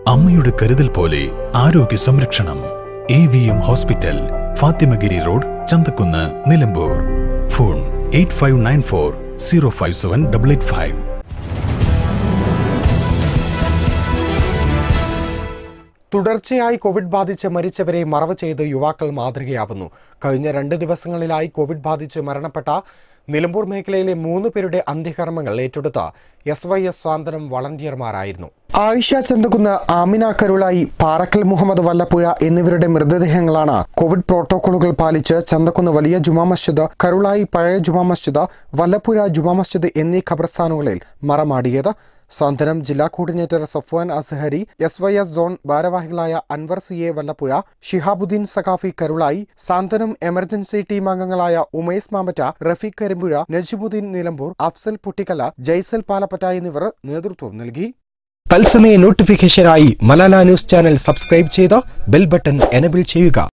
അമ്മയുടെ കരുതൽ പോലെ ആരോഗ്യ സംരക്ഷണം. AVM hospital, Fathimagiri road, Chanthakkunnu, Nilambur. Phone 8594 057 885. തുടർച്ചയായി കോവിഡ് ബാധിച്ച് മരിച്ചവരെ മറവ് ചെയ്ത് യുവാക്കൾ മാതൃകയാവുന്നു. കഴിഞ്ഞ 2 ദിവസങ്ങളിലായി കോവിഡ് ബാധിച്ച് മരണപ്പെട്ട നിലമ്പൂർ മേഖലയിലെ 3 പേരുടെ അന്ത്യകർമ്മങ്ങൾ ഏറ്റെടുത്ത SYS സ്വാതന്ത്ര്യം വളണ്ടിയർമാരായിരുന്നു. ആയിഷ ചന്തക്കുന്ന്, ആമിന കരുളായി, പാറക്കൽ മുഹമ്മദ് വല്ലപ്പുഴ എന്നിവരുടെ മൃതദേഹങ്ങളാണ് കോവിഡ് പ്രോട്ടോകോളുകൾ പാലിച്ച് ചന്തക്കുന്ന് വലിയ ജുമാ മസ്ജിദ്, കരുളായി പഴയ ജുമാ മസ്ജിദ്, വല്ലപ്പുഴ ജുമാ മസ്ജിദ് എന്നീ ഖബർസ്ഥാനുകളിൽ മറമാടിയത്. സ്വാതന്ത്ര്യം ജില്ലാ coordinator Safwan Azhari, SYS zone ഭാരവാഹികളായ Anwar CA Vallappuzha, Shihabuddeen Saqafi Karulai, Santhwanam emergency team അംഗങ്ങളായ ഉമേസ് മാമറ്റ, റഫീഖ് കരിമ്പുഴ, നജിമുദ്ദീൻ നിലമ്പൂർ, അഫ്സൽ പുട്ടിക്കല, ജയ്സൽ പാലപ്പറ്റ എന്നിവർ നേതൃത്വം നൽകി. തത്സമയ നോട്ടിഫിക്കേഷനായി മലാല ന്യൂസ് ചാനൽ സബ്സ്ക്രൈബ് ചെയ്ത് ബെൽ ബട്ടൺ എനേബിൾ ചെയ്യുക.